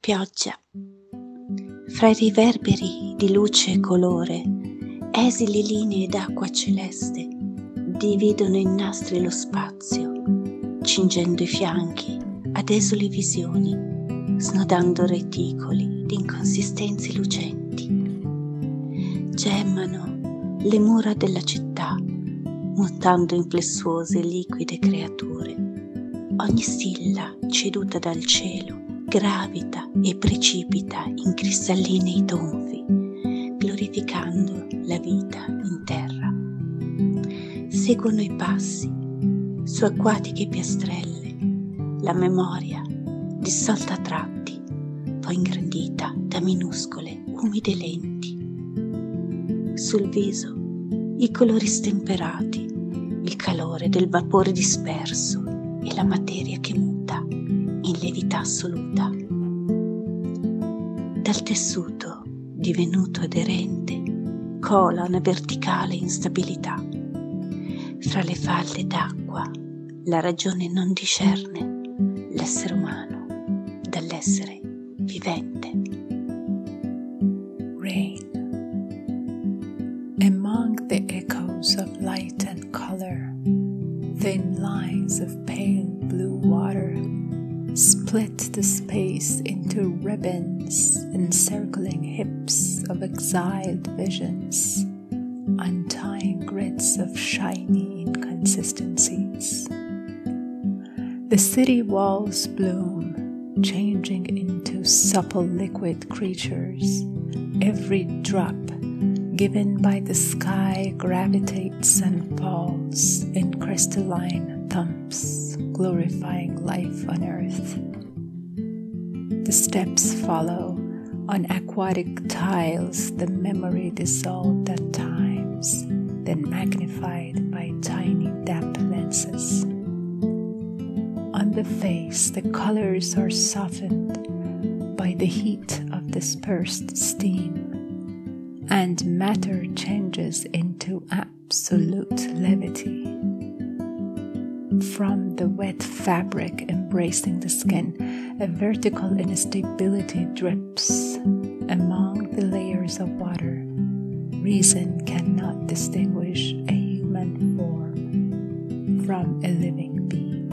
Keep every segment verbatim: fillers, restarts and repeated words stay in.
Pioggia. Fra i riverberi di luce e colore, esili linee d'acqua celeste dividono in nastri lo spazio, cingendo i fianchi ad esuli visioni, snodando reticoli di inconsistenze lucenti. Gemmano le mura della città, mutando in flessuose e liquide creature. Ogni stilla ceduta dal cielo gravita e precipita in cristallinei tonfi, glorificando la vita in terra. Seguono i passi su acquatiche piastrelle, la memoria dissolta a tratti, poi ingrandita da minuscole, umide lenti. Sul viso i colori stemperati, il calore del vapore disperso e la materia che muta in lievità assoluta. Dal tessuto, divenuto aderente, cola una verticale instabilità. Fra le falde d'acqua, la ragione non discerne l'essere umano dall'essere vivente. Rain. Among the echoes of light and color, thin lines of pale blue water split the space into ribbons encircling hips of exiled visions, untying grids of shiny inconsistencies. The city walls bloom, changing into supple liquid creatures. Every drop given by the sky gravitates and falls in crystalline thumps, glorifying life on earth. The steps follow on aquatic tiles, the memory dissolved at times, then magnified by tiny depth lenses. On the face, the colors are softened by the heat of dispersed steam, and matter changes into absolute levity. From the wet fabric embracing the skin, a vertical instability drips among the layers of water. Reason cannot distinguish a human form from a living being.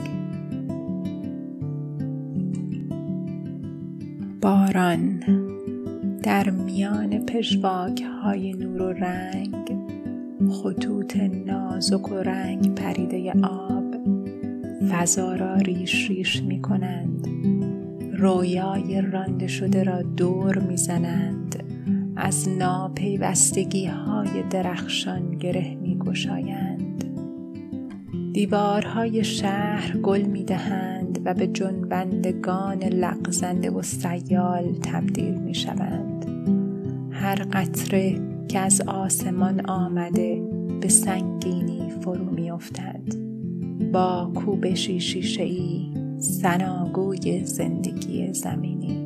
باران در میان پژواک های نور و رنگ، خطوط نازک و رنگ پریده آب فضا را ریش ریش می کنند. رویای رانده شده را دور می زنند. از ناپیوستگی های درخشان گره می گشایند. دیوارهای شهر گل می دهند و به جنبندگان لغزنده و سیال تبدیل می شوند. هر قطره که از آسمان آمده به سنگینی فرو می افتد. با کوبشی شیشه‌ای ثناگوی زندگی زمینی.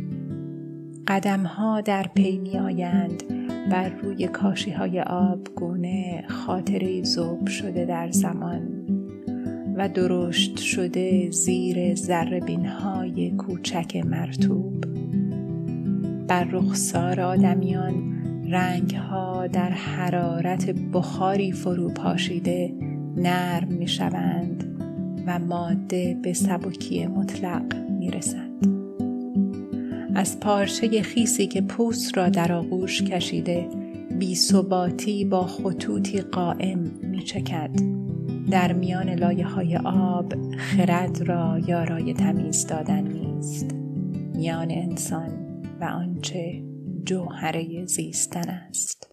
قدم‌ها در پی می آیند بر روی کاشی‌های آبگونه، خاطره‌ای ذوب شده در زمان و درشت شده زیر ذره‌بین‌های کوچک مرطوب. بر رخسار آدمیان رنگ‌ها در حرارت بخاری فرو پاشیده نرم می شوند و ماده به سبکی مطلق می رسد. از پارچه خیسی که پوست را در آغوش کشیده بی ثباتی با خطوطی قائم می چکد. در میان لایه های آب خرد را یارای تمیز دادن نیست. میان انسان و آنچه جوهره زیستن است.